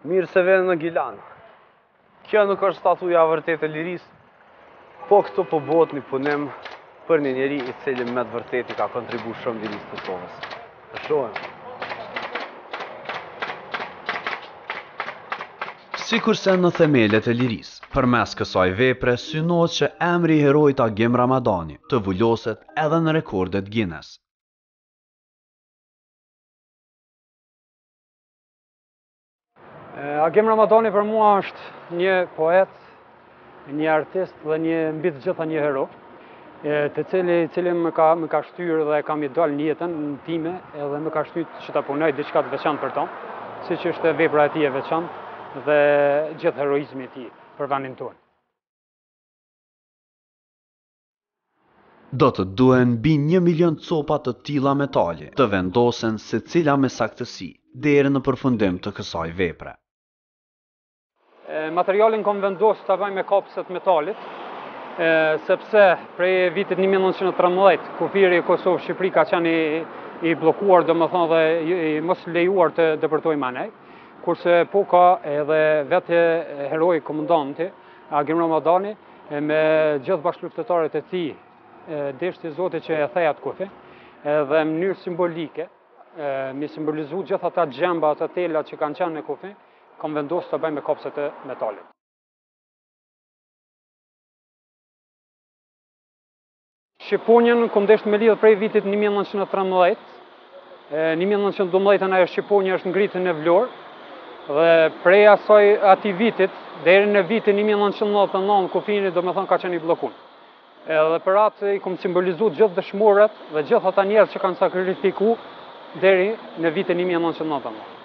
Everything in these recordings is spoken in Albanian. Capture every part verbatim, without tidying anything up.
Mirë se vjen në Gilan. Kjo nuk është statuja vërtet e lirisë, po këtu po bëhet një punim për një njeri i cili me të vërtet i ka kontribu shumë lirisë të Kosovës. Të shohim. Sikurse në themelet e lirisë, përmes kësaj vepre synohet që emri i heroit Agim Ramadani të vulloset edhe në rekordet Guinness. Agim Ramadani për mua është një poet, një artist dhe një mbi të gjitha një hero, të cili, cili më ka, më ka shtyrë dhe kam i dalë në jetën në time edhe më ka shtyrë që ta punoj diçka të veçantë për ta, siç është vepra e tij e veçantë dhe gjithë heroizmi i tij për vendin tonë. Do të duhen mbi një milion copa të tilla metali të vendosen secila me saktësi deri në përfundim të kësaj vepre. Materialin kom vendosur ta bëj me kapset metalit, e, sepse prej vitit një mijë nëntëqind e tridhjetë, kufiri i Kosovë Shqipëri ka qenë i, i bllokuar, domethënë dhe i, i mos lejuar të depërtojmë anej, kurse po ka edhe vetë heroi komandanti Agim Ramadani me gjithë bashkëluftëtarët e tij, deshti Zoti që e thej atë kufi, edhe në mënyrë simbolike, mi simbolizu gjithë ata gjemba, ata tela që kanë qenë në kufi, kam vendosur të bëj me kapset e metalit. Shqiponjën kom desht me lidhë prej vitit një mijë nëntëqind e tridhjetë, një mijë nëntëqind e dymbëdhjetë ajo Shqiponja është ngritën në Vlorë, dhe prej asaj atij vitit deri në vitin një mijë nëntëqind e nëntëdhjetë e nëntë kufini domethënë ka qenë i bllokuar. Edhe për atë i kom simbolizu gjithë dëshmorët dhe gjithë ata njerëz që kanë sakrifikuar deri në vitin një mijë nëntëqind e nëntëdhjetë e nëntë.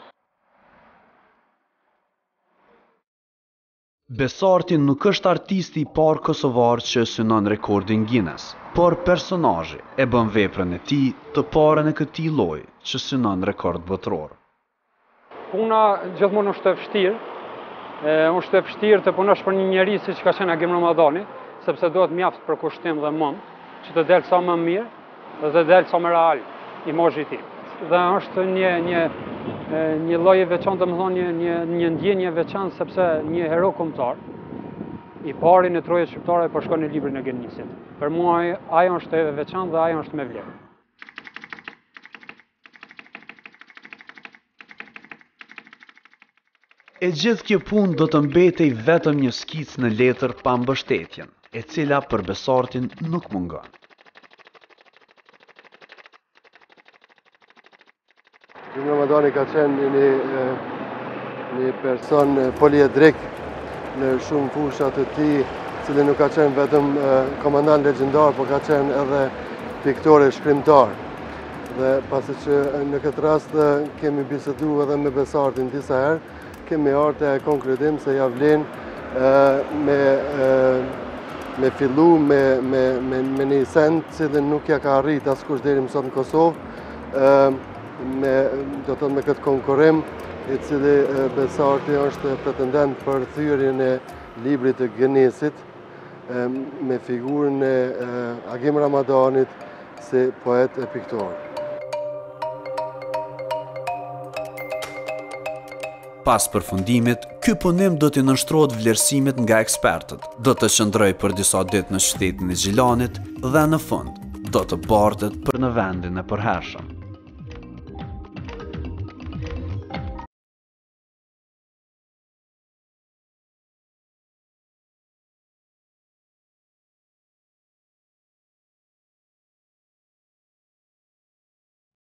Besarti nuk është artisti i parë kosovar që synon rekordin Guinness, por personazhi e bën veprën e tij të parën e këtij lloji që synon rekord botror. Puna gjithmonë është e vështirë, është e vështirë të punosh për një njerëz siç ka qenë Agim Ramadani, sepse duhet mjaft për kushtim dhe mund që të del sa më mirë dhe të del sa më real imazhi i tij. Dhe është një një një lloj i veçantë, domethënë një një një ndjenjë e veçantë sepse një hero kombëtar i pari në trojet shqiptare po shkon në librin e Guinnessit. Për mua ajo është e veçantë dhe ajo është me vlerë. E gjithë kjo punë do të mbetej vetëm një skicë në letër pa mbështetjen, e cila për besartin nuk mungon. Agim Ramadani ka qenë një, një person poliedrik në shumë fushat të tij, cili nuk ka qenë vetëm komandant legjendar, por ka qenë edhe piktor e shkrimtar. Dhe pasi që në këtë rast kemi biseduar edhe me besartin disa herë, kemi ardhur te konkludim se ja vlen me me fillu me me me, me një send cilën nuk ja ka arrit askush deri më sot në Kosovë, me do të thonë me këtë konkurrim i cili besarti është pretendent për thyrjen e librit të Guinnessit me figurën e Agim Ramadanit si poet e piktor. Pas përfundimit, ky punim do t'i nënshtrohet vlerësimit nga ekspertët, do të qëndrojë për disa ditë në qytetin e Gjilanit dhe në fund do të bartet për në vendin e përhershëm.